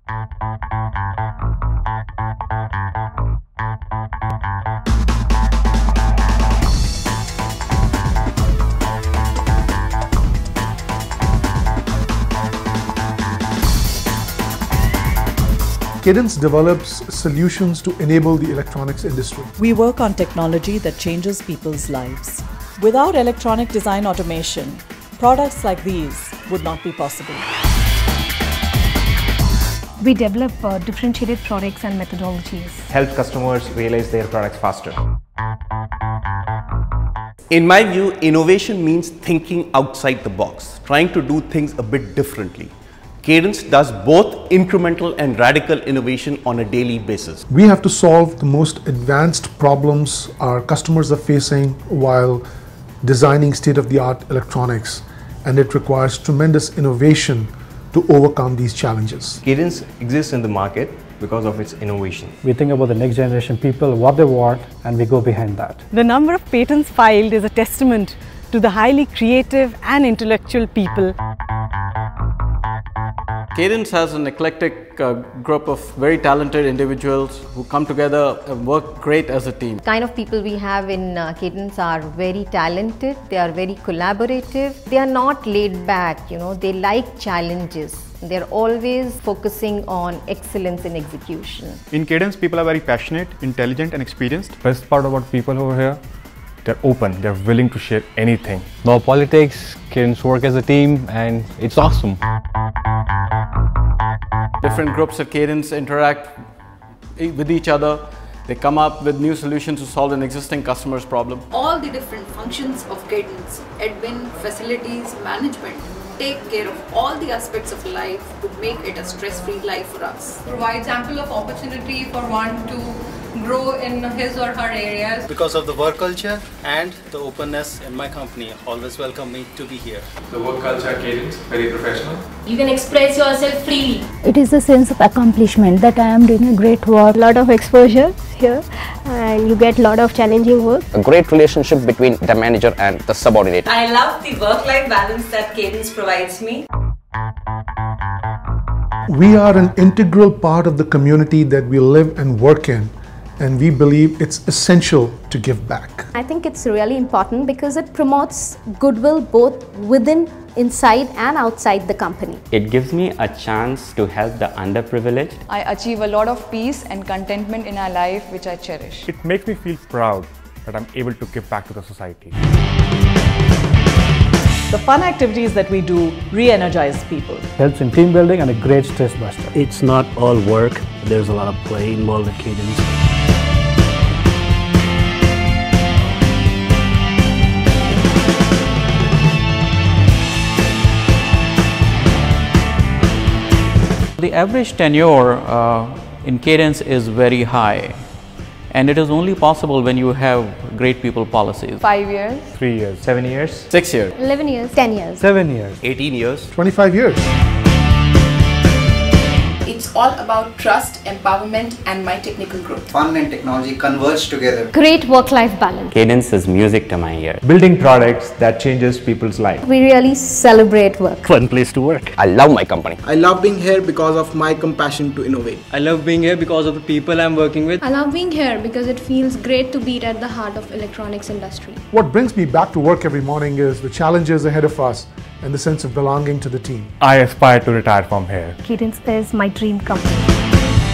Cadence develops solutions to enable the electronics industry. We work on technology that changes people's lives. Without electronic design automation, products like these would not be possible. We develop differentiated products and methodologies. Help customers realize their products faster. In my view, innovation means thinking outside the box, trying to do things a bit differently. Cadence does both incremental and radical innovation on a daily basis. We have to solve the most advanced problems our customers are facing while designing state-of-the-art electronics, and it requires tremendous innovation to overcome these challenges. Cadence exists in the market because of its innovation. We think about the next generation people, what they want, and we go behind that. The number of patents filed is a testament to the highly creative and intellectual people. Cadence has an eclectic group of very talented individuals who come together and work great as a team. The kind of people we have in Cadence are very talented, they are very collaborative, they are not laid back, they like challenges. They're always focusing on excellence in execution. In Cadence, people are very passionate, intelligent and experienced. Best part about people over here, They're open, they're willing to share anything. no politics, Cadence work as a team, and it's awesome. Different groups at Cadence interact with each other. They come up with new solutions to solve an existing customer's problem. All the different functions of Cadence, admin, facilities, management, take care of all the aspects of life to make it a stress-free life for us. Provides ample of opportunity for one to grow in his or her areas. Because of the work culture and the openness in my company, always welcome me to be here. The work culture at Cadence, very professional. You can express yourself freely. It is a sense of accomplishment that I am doing a great work. A lot of exposure here and you get a lot of challenging work. A great relationship between the manager and the subordinate. I love the work-life balance that Cadence provides me. We are an integral part of the community that we live and work in, and we believe it's essential to give back. I think it's really important because it promotes goodwill both within, inside and outside the company. It gives me a chance to help the underprivileged. I achieve a lot of peace and contentment in our life, which I cherish. It makes me feel proud that I'm able to give back to the society. The fun activities that we do re-energize people. Helps in team building and a great stress buster. It's not all work, there's a lot of play involved with Cadence. The average tenure in Cadence is very high, and it is only possible when you have great people policies. 5 years. 3 years. 7 years. 6 years. 11 years. 10 years. 7 years. 18 years. 25 years. It's all about trust, empowerment and my technical growth. Fun and technology converge together. Great work-life balance. Cadence is music to my ear. Building products that changes people's life. We really celebrate work. Fun place to work. I love my company. I love being here because of my compassion to innovate. I love being here because of the people I'm working with. I love being here because it feels great to be at the heart of electronics industry. What brings me back to work every morning is the challenges ahead of us and the sense of belonging to the team. I aspire to retire from here. Cadence is my dream company.